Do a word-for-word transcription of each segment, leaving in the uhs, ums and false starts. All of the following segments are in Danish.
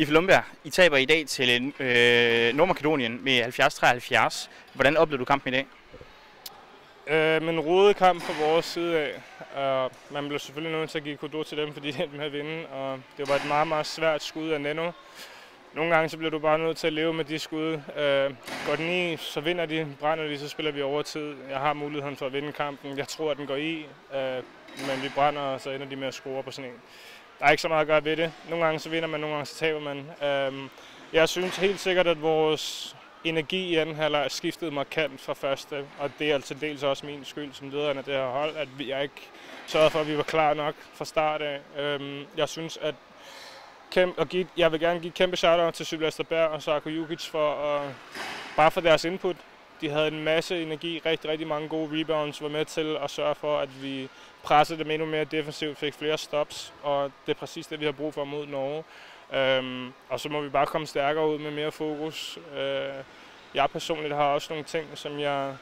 Iffe Lundberg, I taber i dag til øh, Nordmakedonien med halvfjerds treoghalvfjerds. Hvordan oplevede du kampen i dag? Øh, men rodet kamp fra vores side af. Og man blev selvfølgelig nødt til at give kudo til dem, fordi de endte med at vinde. Og det var et meget, meget svært skud af Neno. Nogle gange så bliver du bare nødt til at leve med de skud. Øh, går den i, så vinder de. Brænder de, så spiller vi overtid. Jeg har muligheden for at vinde kampen. Jeg tror, at den går i. Øh, men vi brænder, og så ender de med at score på sådan en. Der er ikke så meget at gøre ved det. Nogle gange så vinder man, nogle gange så taber man. Øh, jeg synes helt sikkert, at vores energi i anden halvleg skiftede markant fra første, og det er altså dels også min skyld som lederen af det her hold, at vi jeg ikke sørgede for, at vi var klar nok fra start af. Øhm, jeg synes, at kæmpe, og give, jeg vil gerne give kæmpe shout-out til Sylvester Berg og Sarko Jukic for at, bare for deres input. De havde en masse energi, rigtig, rigtig mange gode rebounds, var med til at sørge for, at vi pressede dem endnu mere defensivt, fik flere stops, og det er præcis det, vi har brug for mod Norge. Øhm, og så må vi bare komme stærkere ud med mere fokus. Øh, jeg personligt har også nogle ting, som jeg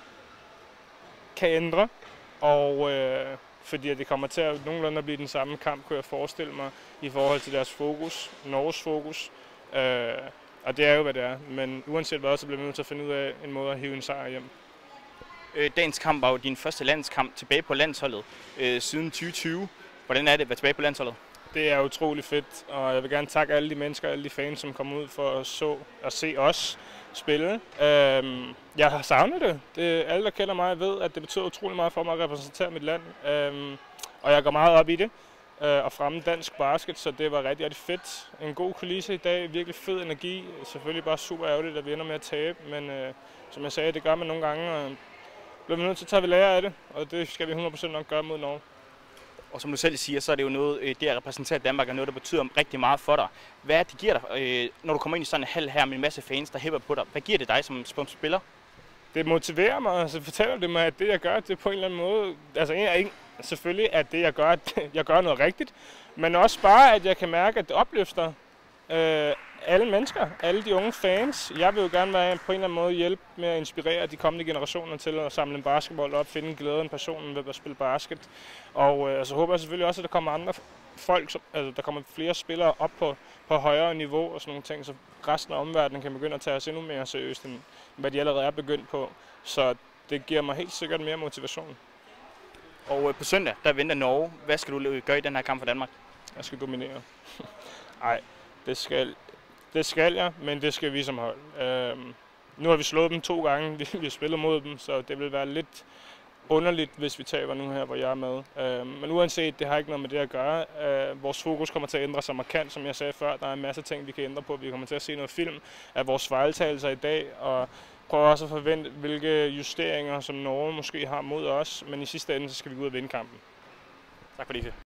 kan ændre, og øh, fordi at det kommer til at nogenlunde at blive den samme kamp, kunne jeg forestille mig, i forhold til deres fokus, Norges fokus. Øh, og det er jo, hvad det er. Men uanset hvad, så bliver vi nødt til at finde ud af en måde at hive en sejr hjem. Øh, dagens kamp var jo din første landskamp tilbage på landsholdet øh, siden tyve tyve. Hvordan er det at være tilbage på landsholdet? Det er utrolig fedt, og jeg vil gerne takke alle de mennesker, alle de fans, som kom ud for at, så, at se os spille. Øhm, jeg har savnet det. det. Alle, der kender mig, ved, at det betyder utrolig meget for mig at repræsentere mit land. Øhm, og jeg går meget op i det, øh, og fremme dansk basket, så det var rigtig, rigtig fedt. En god kulisse i dag, virkelig fed energi. Selvfølgelig bare super ærgerligt, at vi ender med at tabe, men øh, som jeg sagde, det gør man nogle gange, og bliver vi nødt til at tage ved lære af det, og det skal vi hundrede procent nok gøre mod Norge. Og som du selv siger, så er det jo noget, det at repræsentere Danmark er noget, der betyder rigtig meget for dig. Hvad er det, det giver dig, når du kommer ind i sådan en hal her med en masse fans, der hæpper på dig? Hvad giver det dig som, som spiller? Det motiverer mig, og så fortæller det mig, at det jeg gør, det er på en eller anden måde, altså ikke, selvfølgelig at det jeg gør, at jeg gør noget rigtigt, men også bare, at jeg kan mærke, at det opløfter øh, alle mennesker, alle de unge fans. Jeg vil jo gerne være på en eller anden måde hjælpe med at inspirere de kommende generationer til at samle en basketball op, finde glæden personen ved at spille basket. Og øh, så håber jeg selvfølgelig også, at der kommer andre folk, som, altså der kommer flere spillere op på, på højere niveau og sådan nogle ting, så resten af omverdenen kan begynde at tage os endnu mere seriøst, end hvad de allerede er begyndt på. Så det giver mig helt sikkert mere motivation. Og øh, på søndag, der venter Norge. Hvad skal du gøre i den her kamp for Danmark? Jeg skal dominere. Nej, det skal... Det skal jeg, men det skal vi som hold. Øhm, nu har vi slået dem to gange, vi, vi har spillet mod dem, så det vil være lidt underligt, hvis vi taber nu her, hvor jeg er med. Øhm, men uanset, det har ikke noget med det at gøre. Øh, vores fokus kommer til at ændre sig markant, som jeg sagde før. Der er en masse ting, vi kan ændre på. Vi kommer til at se noget film af vores fejltagelser i dag, og prøve også at forvente, hvilke justeringer, som Norge måske har mod os. Men i sidste ende, så skal vi gå ud og vinde kampen. Tak for det.